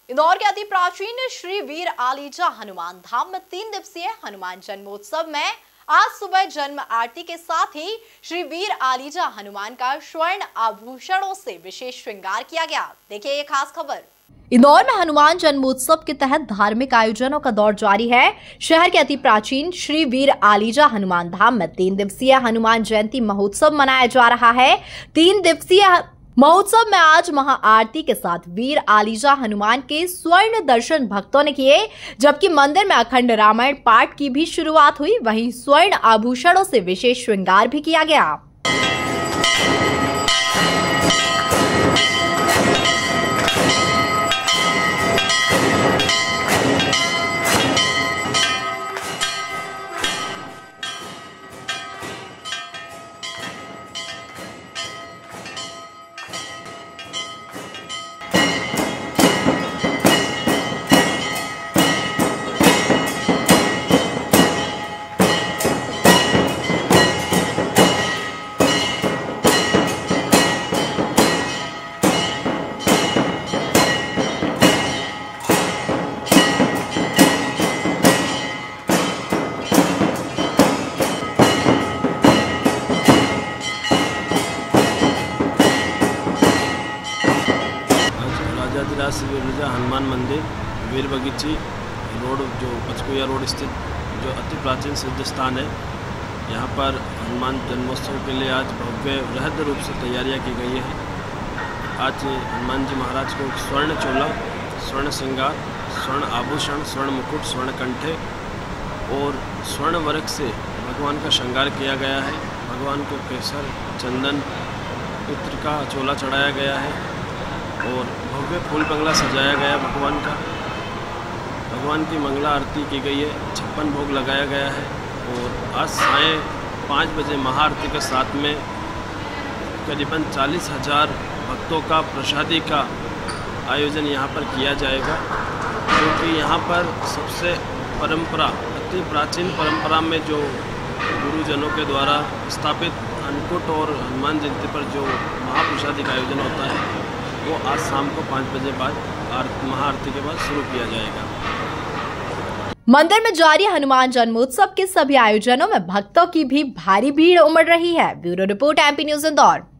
इंदौर के अति प्राचीन श्री वीर आलीजा हनुमान धाम में 3 दिवसीय हनुमान जन्मोत्सव में आज सुबह जन्म आरती के साथ ही श्री वीर आलीजा हनुमान का स्वर्ण आभूषणों से विशेष श्रृंगार किया गया। देखिए ये खास खबर। इंदौर में हनुमान जन्मोत्सव के तहत धार्मिक आयोजनों का दौर जारी है। शहर के अति प्राचीन श्री वीर आलीजा हनुमान धाम में 3 दिवसीय हनुमान जयंती महोत्सव मनाया जा रहा है। 3 दिवसीय महोत्सव में आज महाआरती के साथ वीर आलीजा हनुमान के स्वर्ण दर्शन भक्तों ने किए, जबकि मंदिर में अखंड रामायण पाठ की भी शुरुआत हुई। वहीं स्वर्ण आभूषणों से विशेष श्रृंगार भी किया गया। श्री आलीजा हनुमान मंदिर वीर बगीची रोड जो पचकुया रोड स्थित जो अति प्राचीन सिद्ध स्थान है, यहाँ पर हनुमान जन्मोत्सव के लिए आज भव्य बृहद रूप से तैयारियाँ की गई है। आज हनुमान जी महाराज को स्वर्ण चोला, स्वर्ण श्रृंगार, स्वर्ण आभूषण, स्वर्ण मुकुट, स्वर्ण कंठे और स्वर्ण वर्क से भगवान का श्रृंगार किया गया है। भगवान को केसर, चंदन, पुत्र का चोला चढ़ाया गया है और भव्य फूल बंगला सजाया गया भगवान का। भगवान की मंगला आरती की गई है, 56 भोग लगाया गया है और आज साय 5 बजे महाआरती के साथ में करीबन 40,000 भक्तों का प्रसादी का आयोजन यहाँ पर किया जाएगा, क्योंकि यहाँ पर सबसे परंपरा, अति प्राचीन परंपरा में जो गुरुजनों के द्वारा स्थापित अन्नकूट और हनुमान जयंती पर जो महाप्रसादी का आयोजन होता है वो आज शाम को 5 बजे बाद महाआरती के बाद शुरू किया जाएगा। मंदिर में जारी हनुमान जन्मोत्सव के सभी आयोजनों में भक्तों की भी भारी भीड़ उमड़ रही है। Bureau report, MP news Indore.